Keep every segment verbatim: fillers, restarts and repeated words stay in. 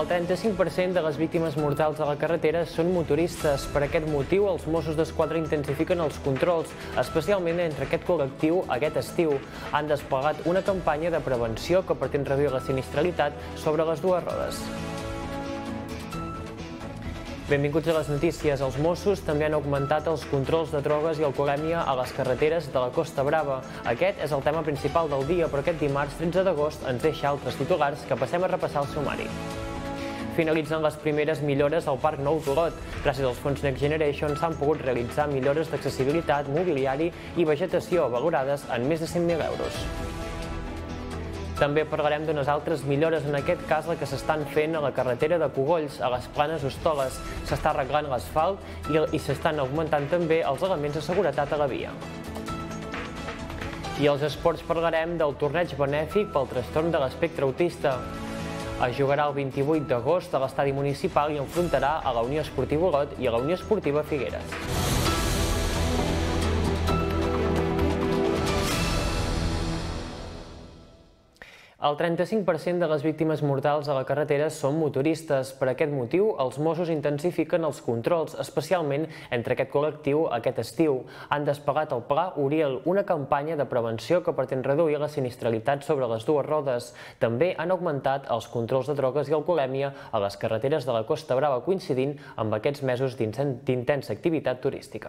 El trenta-cinc per cent de les víctimes mortals a la carretera són motoristes. Per aquest motiu, els Mossos d'Esquadra intensifiquen els controls, especialment entre aquest col·lectiu aquest estiu. Han desplegat una campanya de prevenció que pretén reduir la sinistralitat sobre les dues rodes. Benvinguts a les notícies. Els Mossos també han augmentat els controls de drogues i alcoholèmia a les carreteres de la Costa Brava. Aquest és el tema principal del dia, però aquest dimarts tretze d'agost ens deixa altres titulars que passem a repassar el sumari. Finalitzen les primeres millores al Parc Nou d'Olot. Gràcies als fons Next Generation s'han pogut realitzar millores d'accessibilitat, mobiliari i vegetació valorades en més de cent mil euros. També parlarem d'unes altres millores, en aquest cas la que s'estan fent a la carretera de Cogolls, a les Planes Hostoles. S'està arreglant l'asfalt i, i s'estan augmentant també els elements de seguretat a la via. I als esports parlarem del torneig benèfic pel trastorn de l'espectre autista. Es jugarà el vint-i-vuit d'agost a l'estadi municipal i enfrontarà a la Unió Esportiva Olot i a la Unió Esportiva Figueres. El trenta-cinc per cent de les víctimes mortals a la carretera són motoristes. Per aquest motiu, els Mossos intensifiquen els controls, especialment entre aquest col·lectiu aquest estiu. Han desplegat el Pla Uriel, una campanya de prevenció que pretén reduir la sinistralitat sobre les dues rodes. També han augmentat els controls de drogues i alcoholèmia a les carreteres de la Costa Brava, coincidint amb aquests mesos d'intensa activitat turística.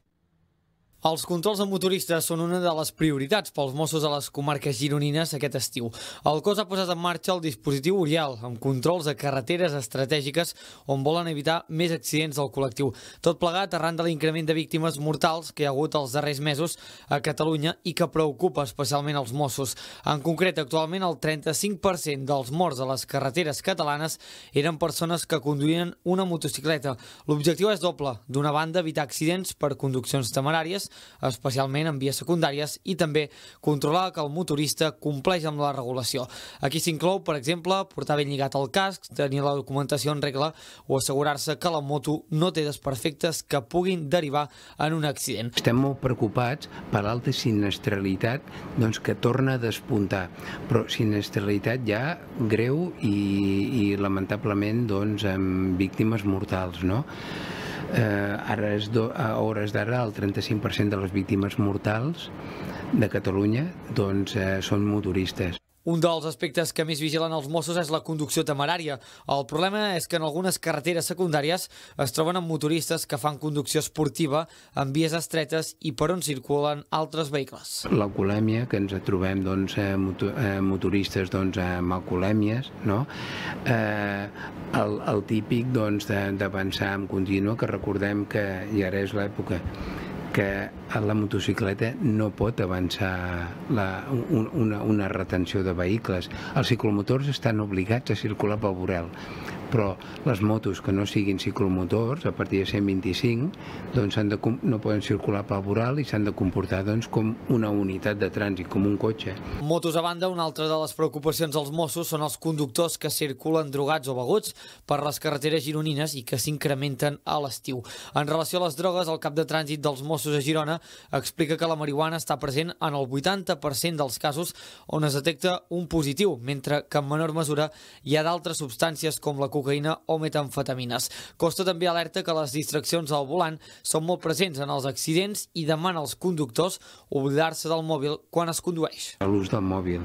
Els controls de motoristes són una de les prioritats pels Mossos a les comarques gironines aquest estiu. El cos ha posat en marxa el dispositiu Uriel, amb controls a carreteres estratègiques on volen evitar més accidents del col·lectiu. Tot plegat arran de l'increment de víctimes mortals que hi ha hagut els darrers mesos a Catalunya i que preocupa especialment els Mossos. En concret, actualment el trenta-cinc per cent dels morts a les carreteres catalanes eren persones que conduïen una motocicleta. L'objectiu és doble. D'una banda, evitar accidents per conduccions temeràries, especialment en vies secundàries, i també controlar que el motorista compleix amb la regulació. Aquí s'inclou, per exemple, portar ben lligat el casc, tenir la documentació en regla o assegurar-se que la moto no té desperfectes que puguin derivar en un accident. Estem molt preocupats per l'alta sinistralitat doncs, que torna a despuntar, però sinistralitat ja greu i, i lamentablement doncs, amb víctimes mortals, no? Eh, ara és do, a hores d'ara el trenta-cinc per cent de les víctimes mortals de Catalunya doncs, eh, són motoristes. Un dels aspectes que més vigilen els Mossos és la conducció temerària. El problema és que en algunes carreteres secundàries es troben amb motoristes que fan conducció esportiva en vies estretes i per on circulen altres vehicles. L'alcoholèmia, que ens trobem doncs, eh, moto, eh, motoristes doncs, amb alcoholèmies, no? eh, el, el típic doncs, d'avançar en continu, que recordem que ja ara és l'època que la motocicleta no pot avançar la, una, una retenció de vehicles. Els ciclomotors estan obligats a circular pel vorel, però les motos que no siguin ciclomotors, a partir de cent vint-i-cinc, doncs de, no poden circular pel vorel i s'han de comportar doncs, com una unitat de trànsit, com un cotxe. Motos a banda, una altra de les preocupacions dels Mossos són els conductors que circulen drogats o beguts per les carreteres gironines i que s'incrementen a l'estiu. En relació a les drogues, el cap de trànsit dels Mossos a Girona explica que la marihuana està present en el vuitanta per cent dels casos on es detecta un positiu, mentre que en menor mesura hi ha d'altres substàncies com la cocaïna o metamfetamines. Costa també alerta que les distraccions al volant són molt presents en els accidents i demana als conductors oblidar-se del mòbil quan es condueix. L'ús del mòbil,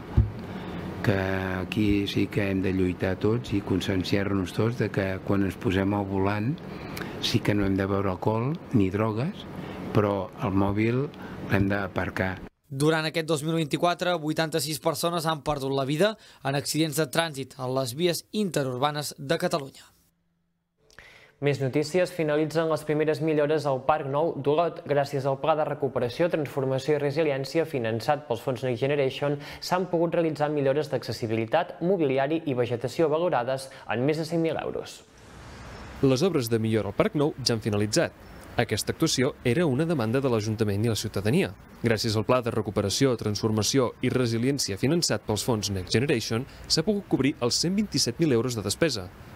que aquí sí que hem de lluitar tots i conscienciar-nos tots de que quan ens posem al volant sí que no hem de beure alcohol ni drogues, però el mòbil l'hem d'aparcar. Durant aquest dos mil vint-i-quatre, vuitanta-sis persones han perdut la vida en accidents de trànsit a les vies interurbanes de Catalunya. Més notícies. Finalitzen les primeres millores al Parc Nou d'Olot. Gràcies al Pla de Recuperació, Transformació i Resiliència finançat pels fons Next Generation s'han pogut realitzar millores d'accessibilitat, mobiliari i vegetació valorades en més de cent mil euros. Les obres de millora al Parc Nou ja han finalitzat. Aquesta actuació era una demanda de l'Ajuntament i la ciutadania. Gràcies al Pla de Recuperació, Transformació i Resiliència finançat pels fons Next Generation, s'ha pogut cobrir els cent vint-i-set mil euros de despesa.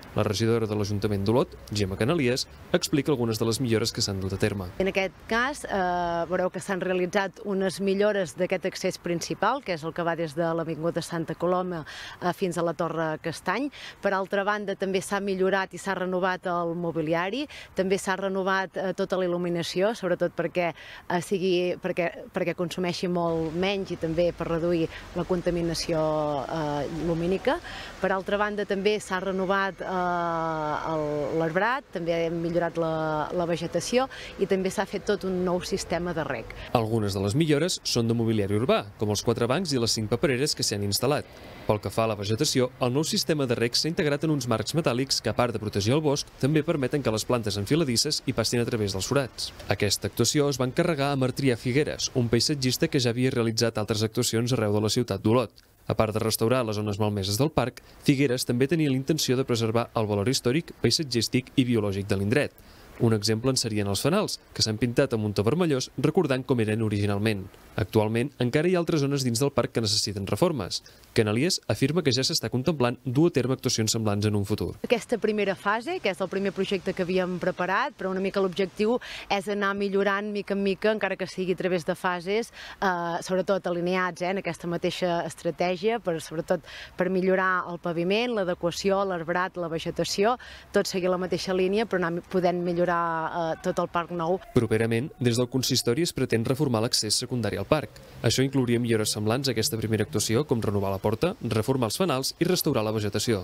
La regidora de l'Ajuntament d'Olot, Gemma Canalies, explica algunes de les millores que s'han dut a terme. En aquest cas, eh, veureu que s'han realitzat unes millores d'aquest accés principal, que és el que va des de l'Avinguda Santa Coloma eh, fins a la Torre Castany. Per altra banda, també s'ha millorat i s'ha renovat el mobiliari, també s'ha renovat eh, tota la il·luminació, sobretot perquè, eh, sigui, perquè, perquè consumeixi molt menys i també per reduir la contaminació eh, lumínica. Per altra banda, també s'ha renovat eh, l'arbrat, també hem millorat la, la vegetació i també s'ha fet tot un nou sistema de reg. Algunes de les millores són de mobiliari urbà, com els quatre bancs i les cinc papereres que s'hi han instal·lat. Pel que fa a la vegetació, el nou sistema de reg s'ha integrat en uns marcs metàl·lics que, a part de protegir el bosc, també permeten que les plantes enfiladisses hi passin a través dels forats. Aquesta actuació es va encarregar a Martrià Figueres, un paisatgista que ja havia realitzat altres actuacions arreu de la ciutat d'Olot. A part de restaurar les zones malmeses del parc, Figueres també tenia la intenció de preservar el valor històric, paisatgístic i biològic de l'indret. Un exemple en serien els fanals, que s'han pintat amb un to vermellós recordant com eren originalment. Actualment, encara hi ha altres zones dins del parc que necessiten reformes. Canalies afirma que ja s'està contemplant dur a terme actuacions semblants en un futur. Aquesta primera fase, que és el primer projecte que havíem preparat, però una mica l'objectiu és anar millorant mica en mica, encara que sigui a través de fases, eh, sobretot alineats eh, en aquesta mateixa estratègia, per, sobretot per millorar el paviment, l'adequació, l'arbrat, la vegetació, tot seguir la mateixa línia, però anar podent millorar tot el parc nou. Properament, des del consistori es pretén reformar l'accés secundari al parc. Això inclouria millores semblants a aquesta primera actuació, com renovar la porta, reformar els fanals i restaurar la vegetació.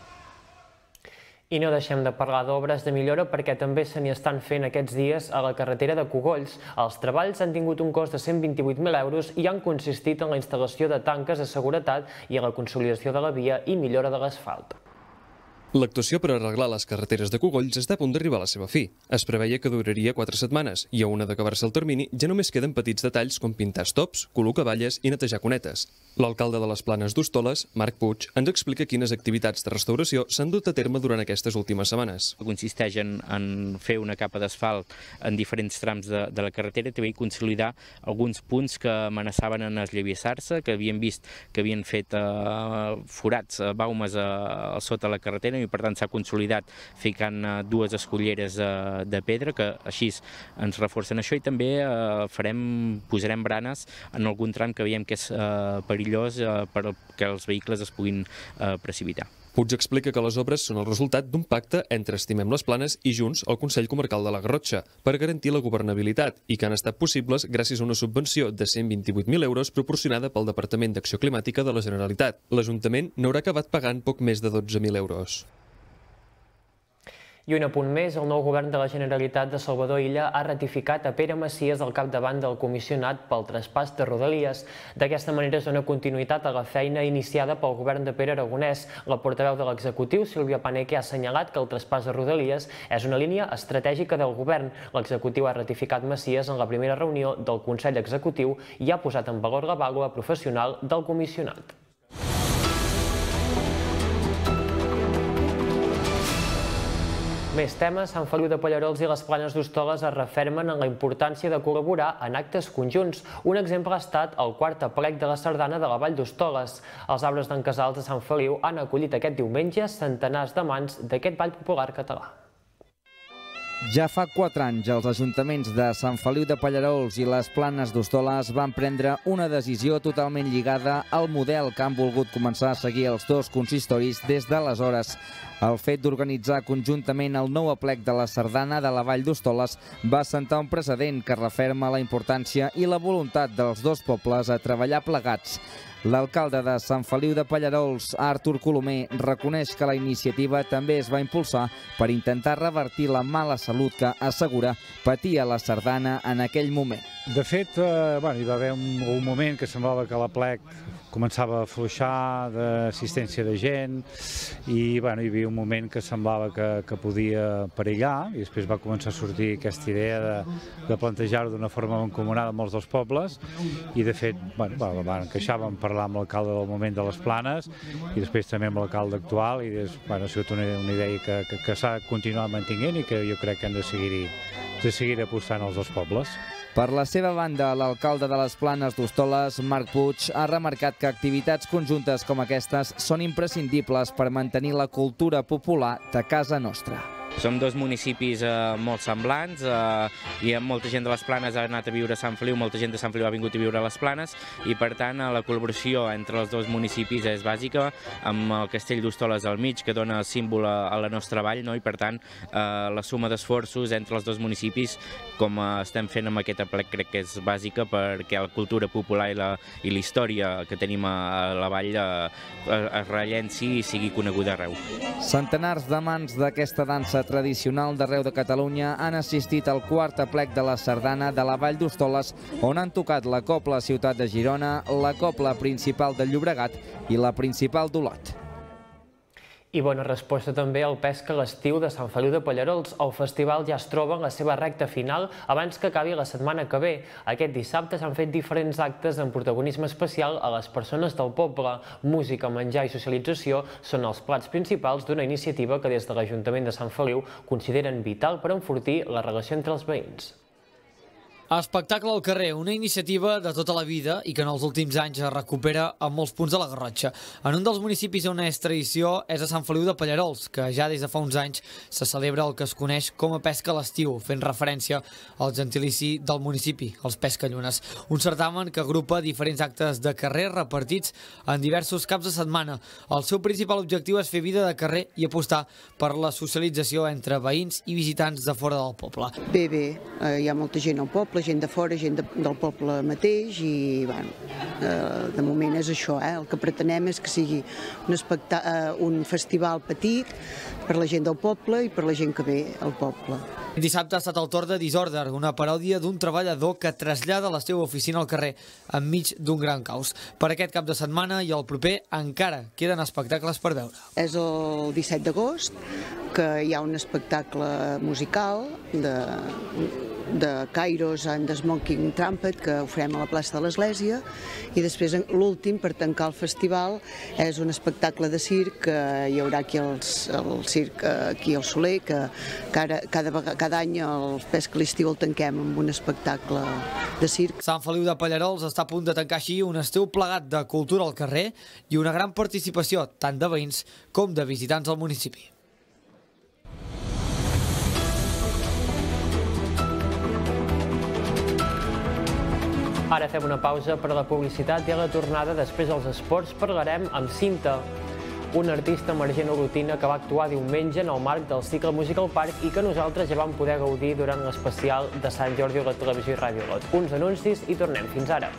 I no deixem de parlar d'obres de millora perquè també se n'hi estan fent aquests dies a la carretera de Cogolls. Els treballs han tingut un cost de cent vint-i-vuit mil euros i han consistit en la instal·lació de tanques de seguretat i en la consolidació de la via i millora de l'asfalt. L'actuació per arreglar les carreteres de Cogolls està a punt d'arribar a la seva fi. Es preveia que duraria quatre setmanes i a una d'acabar-se el termini ja només queden petits detalls com pintar estops, col·locar valles i netejar cunetes. L'alcalde de les Planes d'Hostoles, Marc Puig, ens explica quines activitats de restauració s'han dut a terme durant aquestes últimes setmanes. Consisteix en, en fer una capa d'asfalt en diferents trams de, de la carretera i també consolidar alguns punts que amenaçaven en esllavissar-se, que havien vist que havien fet eh, forats, eh, baumes a, a sota la carretera i per tant s'ha consolidat ficant dues escolleres de pedra que així ens reforcen això i també farem, posarem branes en algun tram que veiem que és perillós perquè els vehicles es puguin precipitar. Puig explica que les obres són el resultat d'un pacte entre Estimem les Planes i Junts, el Consell Comarcal de la Garrotxa, per garantir la governabilitat i que han estat possibles gràcies a una subvenció de cent vint-i-vuit mil euros proporcionada pel Departament d'Acció Climàtica de la Generalitat. L'Ajuntament n'haurà acabat pagant poc més de dotze mil euros. I un apunt més, el nou govern de la Generalitat de Salvador Illa ha ratificat a Pere Macias al capdavant del comissionat pel traspàs de Rodalies. D'aquesta manera es dona continuïtat a la feina iniciada pel govern de Pere Aragonès. La portaveu de l'executiu, Sílvia Paneque, ha assenyalat que el traspàs de Rodalies és una línia estratègica del govern. L'executiu ha ratificat Macias en la primera reunió del Consell Executiu i ha posat en valor la vàlua professional del comissionat. Més temes, Sant Feliu de Pallerols i les Planes d'Hostoles es refermen en la importància de col·laborar en actes conjunts. Un exemple ha estat el quart aplec de la sardana de la Vall d'Hostoles. Els arbres d'en Casals de Sant Feliu han acollit aquest diumenge centenars de mans d'aquest ball popular català. Ja fa quatre anys, els ajuntaments de Sant Feliu de Pallerols i les Planes d'Hostoles van prendre una decisió totalment lligada al model que han volgut començar a seguir els dos consistoris des d'aleshores. El fet d'organitzar conjuntament el nou aplec de la sardana de la Vall d'Hostoles va assentar un precedent que referma la importància i la voluntat dels dos pobles a treballar plegats. L'alcalde de Sant Feliu de Pallerols, Artur Colomer, reconeix que la iniciativa també es va impulsar per intentar revertir la mala salut que, assegura, patia la sardana en aquell moment. De fet, eh, bueno, hi va haver un, un moment que semblava que l'aplec començava a afluixar d'assistència de gent i bueno, hi havia un moment que semblava que, que podia perillar i després va començar a sortir aquesta idea de, de plantejar-ho d'una forma mancomunada amb els dos pobles i de fet bueno, van queixar, vam parlar amb l'alcalde del moment de les Planes i després també amb l'alcalde actual i des, bueno, ha sigut una, una idea que, que, que s'ha continuat mantenint i que jo crec que hem de seguir, de seguir apostant als dos pobles. Per la seva banda, l'alcalde de les Planes d'Hostoles, Marc Puig, ha remarcat que activitats conjuntes com aquestes són imprescindibles per mantenir la cultura popular de casa nostra. Som dos municipis eh, molt semblants, eh, i molta gent de les Planes ha anat a viure a Sant Feliu, molta gent de Sant Feliu ha vingut a viure a les Planes, i per tant la col·laboració entre els dos municipis és bàsica, amb el Castell d'Hostoles al mig, que dona símbol a, a la nostra vall, no? I per tant eh, la suma d'esforços entre els dos municipis, com eh, estem fent amb aquest aplec, crec que és bàsica perquè la cultura popular i la, i la història que tenim a, a la vall eh, es rellenci i sigui coneguda arreu. Centenars d'amants d'aquesta dansa tradicional d'arreu de Catalunya han assistit al quart aplec de la sardana de la Vall d'Hostoles, on han tocat la Cobla Ciutat de Girona, la Cobla Principal de Llobregat i la Principal d'Olot. I bona resposta també al Pesca a l'estiu de Sant Feliu de Pallerols. El festival ja es troba en la seva recta final abans que acabi la setmana que ve. Aquest dissabte s'han fet diferents actes amb protagonisme especial a les persones del poble. Música, menjar i socialització són els plats principals d'una iniciativa que des de l'Ajuntament de Sant Feliu consideren vital per enfortir la relació entre els veïns. Espectacle al carrer, una iniciativa de tota la vida i que en els últims anys es recupera a molts punts de la Garrotxa. En un dels municipis on és tradició és a Sant Feliu de Pallerols, que ja des de fa uns anys se celebra el que es coneix com a pesca a l'estiu, fent referència al gentilici del municipi, els pescallunes. Un certamen que agrupa diferents actes de carrer repartits en diversos caps de setmana. El seu principal objectiu és fer vida de carrer i apostar per la socialització entre veïns i visitants de fora del poble. Bé, bé, hi ha molta gent al poble, gent de fora, gent de, del poble mateix i, bueno, eh, de moment és això, eh? El que pretenem és que sigui un, eh, un festival petit per la gent del poble i per la gent que ve al poble. Dissabte ha estat el torn de Disorder, una paròdia d'un treballador que trasllada la seva oficina al carrer enmig d'un gran caos. Per aquest cap de setmana i el proper encara queden espectacles per veure. És el disset d'agost que hi ha un espectacle musical de... de Kairos and the Smoking Trumpet que ho farem a la plaça de l'Església, i després l'últim per tancar el festival és un espectacle de circ que hi haurà aquí els, el circ aquí al Soler, que cada, cada, cada any el Pesca a l'estiu el tanquem amb un espectacle de circ. Sant Feliu de Pallerols està a punt de tancar així un estiu plegat de cultura al carrer i una gran participació tant de veïns com de visitants al municipi. Ara fem una pausa per a la publicitat i a la tornada, després dels esports, parlarem amb Cinta, un artista emergent olotina que va actuar diumenge en el marc del cicle Musical Park i que nosaltres ja vam poder gaudir durant l'especial de Sant Jordi a la televisió i ràdio Olot. Uns anuncis i tornem. Fins ara.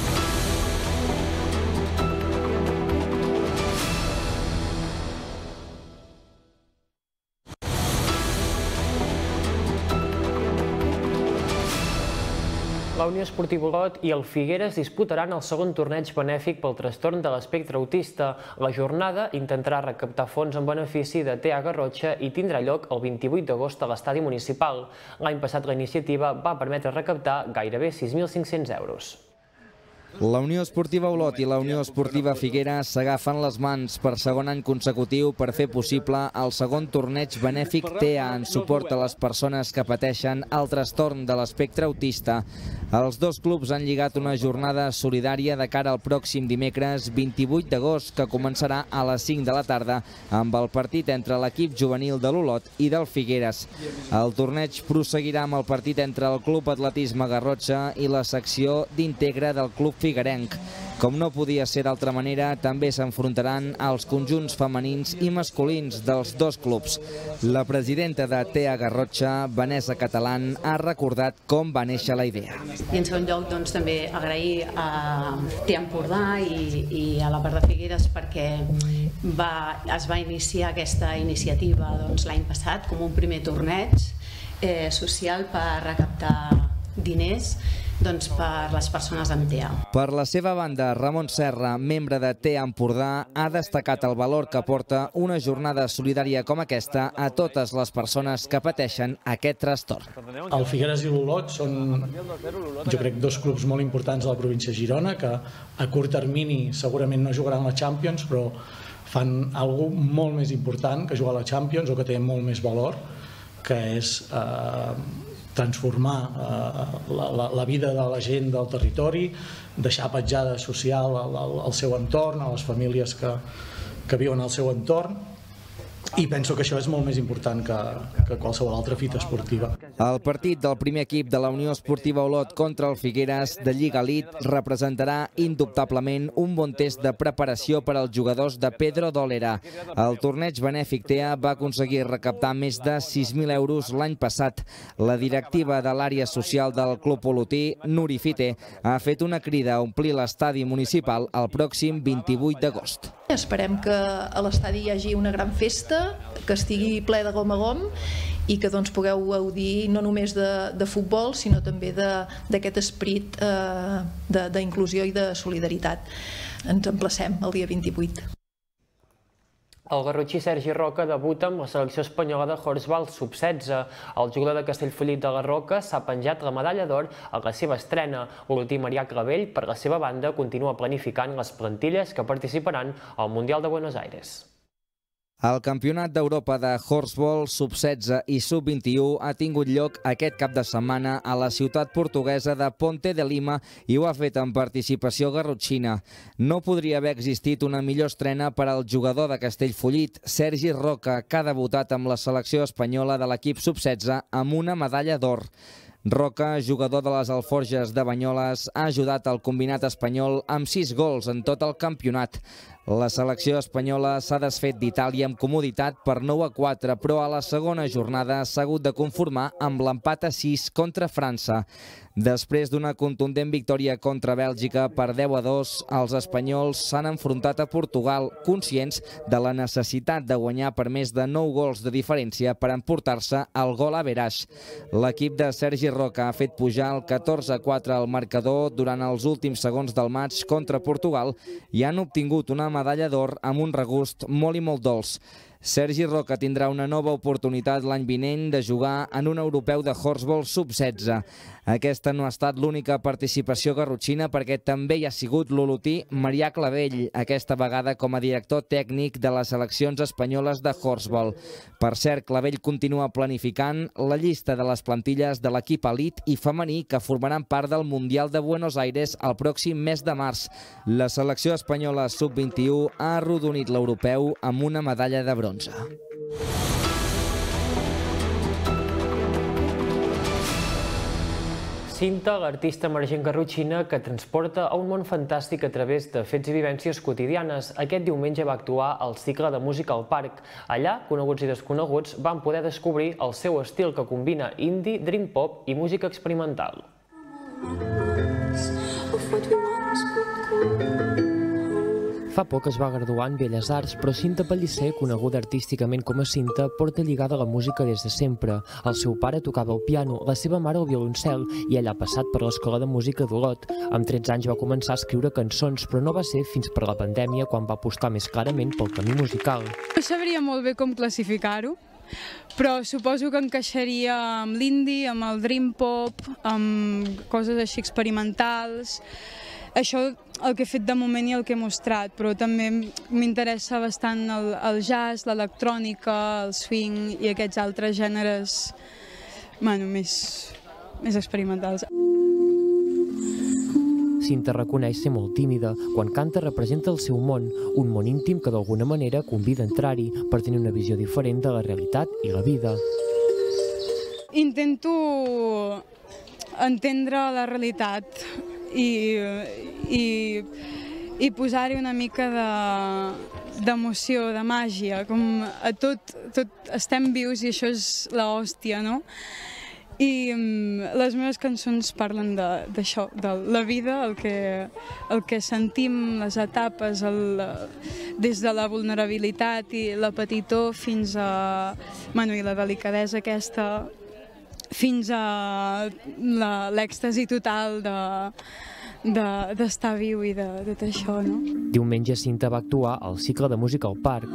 La Unió Esportiva Olot i el Figueres disputaran el segon torneig benèfic pel trastorn de l'espectre autista. La jornada intentarà recaptar fons en benefici de T A Garrotxa i tindrà lloc el vint-i-vuit d'agost a l'estadi municipal. L'any passat la iniciativa va permetre recaptar gairebé sis mil cinc-cents euros. La Unió Esportiva Olot i la Unió Esportiva Figueres s'agafen les mans per segon any consecutiu per fer possible el segon torneig benèfic T A en suport a les persones que pateixen el trastorn de l'espectre autista. Els dos clubs han lligat una jornada solidària de cara al pròxim dimecres vint-i-vuit d'agost, que començarà a les cinc de la tarda amb el partit entre l'equip juvenil de l'Olot i del Figueres. El torneig prosseguirà amb el partit entre el Club Atletisme Garrotxa i la secció d'Integra del Club Figuerenc. Com no podia ser d'altra manera, també s'enfrontaran als conjunts femenins i masculins dels dos clubs. La presidenta de T A Garrotxa, Vanessa Catalán, ha recordat com va néixer la idea. I en segon lloc, doncs, també agrair a T A Empordà i, i a la part de Figueres perquè va, es va iniciar aquesta iniciativa doncs, l'any passat com un primer torneig eh, social per recaptar diners doncs, per les persones amb T A. Per la seva banda, Ramon Serra, membre de T A Empordà, ha destacat el valor que aporta una jornada solidària com aquesta a totes les persones que pateixen aquest trastorn. El Figueres i l'Olot són, jo crec, dos clubs molt importants a la província de Girona, que a curt termini segurament no jugaran la Champions, però fan alguna cosa molt més important que jugar a la Champions o que té molt més valor, que és eh, transformar la vida de la gent del territori, deixar petjada social al seu entorn, a les famílies que viuen al seu entorn, i penso que això és molt més important que qualsevol altra fita esportiva. El partit del primer equip de la Unió Esportiva Olot contra el Figueres de Lliga Elite representarà indubtablement un bon test de preparació per als jugadors de Pedro Dólera. El torneig benèfic T E A va aconseguir recaptar més de sis mil euros l'any passat. La directiva de l'àrea social del club olotí, Nuri Fite, ha fet una crida a omplir l'estadi municipal el pròxim vint-i-vuit d'agost. Esperem que a l'estadi hi hagi una gran festa, que estigui ple de gom a gom i que doncs pugueu gaudir no només de futbol sinó també d'aquest esperit d'inclusió i de solidaritat. Ens emplacem el dia vint-i-vuit. El garrotxí Sergi Roca debuta amb la selecció espanyola de Horsball sub setze. El jugador de Castellfollit de la Roca s'ha penjat la medalla d'or a la seva estrena. L'últim Marià Clavell, per la seva banda, continua planificant les plantilles que participaran al Mundial de Buenos Aires. El Campionat d'Europa de Horsball sub setze i sub vint-i-u ha tingut lloc aquest cap de setmana a la ciutat portuguesa de Ponte de Lima i ho ha fet amb participació garrotxina. No podria haver existit una millor estrena per al jugador de Castellfollit, Sergi Roca, que ha debutat amb la selecció espanyola de l'equip sub setze amb una medalla d'or. Roca, jugador de les Alforges de Banyoles, ha ajudat el combinat espanyol amb sis gols en tot el campionat. La selecció espanyola s'ha desfet d'Itàlia amb comoditat per nou a quatre, però a la segona jornada s'ha hagut de conformar amb l'empat a sis contra França. Després d'una contundent victòria contra Bèlgica per deu a dos, els espanyols s'han enfrontat a Portugal, conscients de la necessitat de guanyar per més de nou gols de diferència per emportar-se el gol average. L'equip de Sergi Roca ha fet pujar el catorze a quatre al marcador durant els últims segons del maig contra Portugal i han obtingut una medalla d'or amb un regust molt i molt dolç. Sergi Roca tindrà una nova oportunitat l'any vinent de jugar en un europeu de Horsball sub setze. Aquesta no ha estat l'única participació garrotxina perquè també hi ha sigut l'olotí Marià Clavell, aquesta vegada com a director tècnic de les seleccions espanyoles de Horsball. Per cert, Clavell continua planificant la llista de les plantilles de l'equip elit i femení que formaran part del Mundial de Buenos Aires el pròxim mes de març. La selecció espanyola sub vint-i-u ha arrodonit l'europeu amb una medalla de bronze. Cinta, l'artista emergent garrotxina que transporta a un món fantàstic a través de fets i vivències quotidianes. Aquest diumenge va actuar al cicle de música al parc. Allà, coneguts i desconeguts van poder descobrir el seu estil que combina indie, dream pop i música experimental. Fa poc es va graduar en Belles Arts, però Cinta Pellicer, coneguda artísticament com a Cinta, porta lligada a la música des de sempre. El seu pare tocava el piano, la seva mare el violoncel, i ella ha passat per l'Escola de Música d'Olot. Amb tretze anys va començar a escriure cançons, però no va ser fins per la pandèmia quan va apostar més clarament pel camí musical. No sabria molt bé com classificar-ho, però suposo que encaixaria amb l'indie, amb el dream pop, amb coses així experimentals. Això el que he fet de moment i el que he mostrat, però també m'interessa bastant el jazz, l'electrònica, el swing i aquests altres gèneres més experimentals. Cinta reconeix ser molt tímida. Quan canta representa el seu món, un món íntim que d'alguna manera convida a entrar-hi per tenir una visió diferent de la realitat i la vida. Intento entendre la realitat i posar-hi una mica d'emoció, de màgia, com a tot estem vius i això és l'hòstia, no? I les meves cançons parlen d'això, de la vida, el que sentim, les etapes, des de la vulnerabilitat i la petitor fins a la delicadesa aquesta, fins a l'èxtasi total d'estar viu i de tot això, no? Diumenge Cinta va actuar al cicle de música al parc.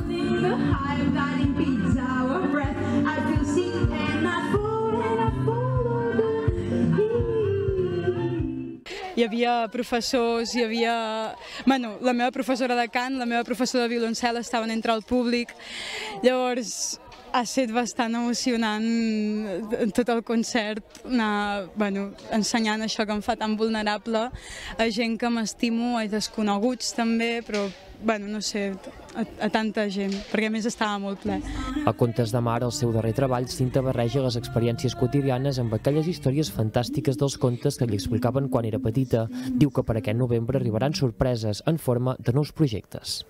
Hi havia professors, hi havia... Bueno, la meva professora de cant, la meva professora de violoncel estaven entre el públic, llavors ha estat bastant emocionant tot el concert, anar bueno, ensenyant això que em fa tan vulnerable a gent que m'estimo, a desconeguts també, però bueno, no sé, a, a tanta gent, perquè a més estava molt ple. A Contes de Mar, el seu darrer treball, Cinta barreja les experiències quotidianes amb aquelles històries fantàstiques dels contes que li explicaven quan era petita. Diu que per aquest novembre arribaran sorpreses en forma de nous projectes.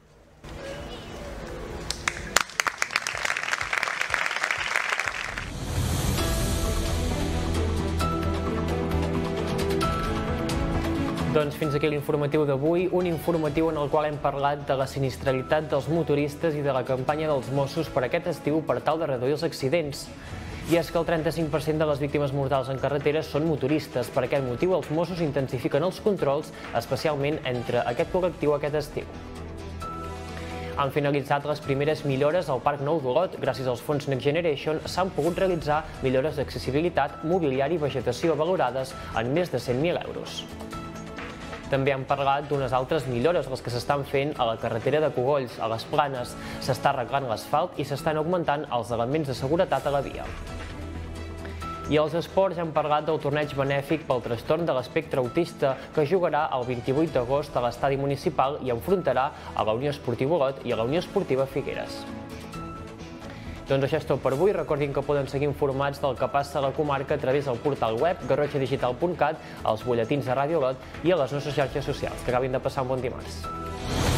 Doncs fins aquí l'informatiu d'avui, un informatiu en el qual hem parlat de la sinistralitat dels motoristes i de la campanya dels Mossos per aquest estiu per tal de reduir els accidents. I és que el trenta-cinc per cent de les víctimes mortals en carreteres són motoristes. Per aquest motiu, els Mossos intensifiquen els controls, especialment entre aquest col·lectiu aquest estiu. Han finalitzat les primeres millores al Parc Nou d'Olot. Gràcies als fons Next Generation s'han pogut realitzar millores d'accessibilitat, mobiliari i vegetació valorades en més de cent mil euros. També han parlat d'unes altres millores, les que s'estan fent a la carretera de Cogolls, a les Planes. S'està arreglant l'asfalt i s'estan augmentant els elements de seguretat a la via. I als esports hem parlat del torneig benèfic pel trastorn de l'espectre autista que jugarà el vint-i-vuit d'agost a l'estadi municipal i enfrontarà a la Unió Esportiva Olot i a la Unió Esportiva Figueres. Doncs això és tot per avui. Recordin que poden seguir informats del que passa a la comarca a través del portal web garrotxa digital punt cat, als butlletins de Ràdio Olot i a les nostres xarxes socials. Que acabin de passar un bon dimarts.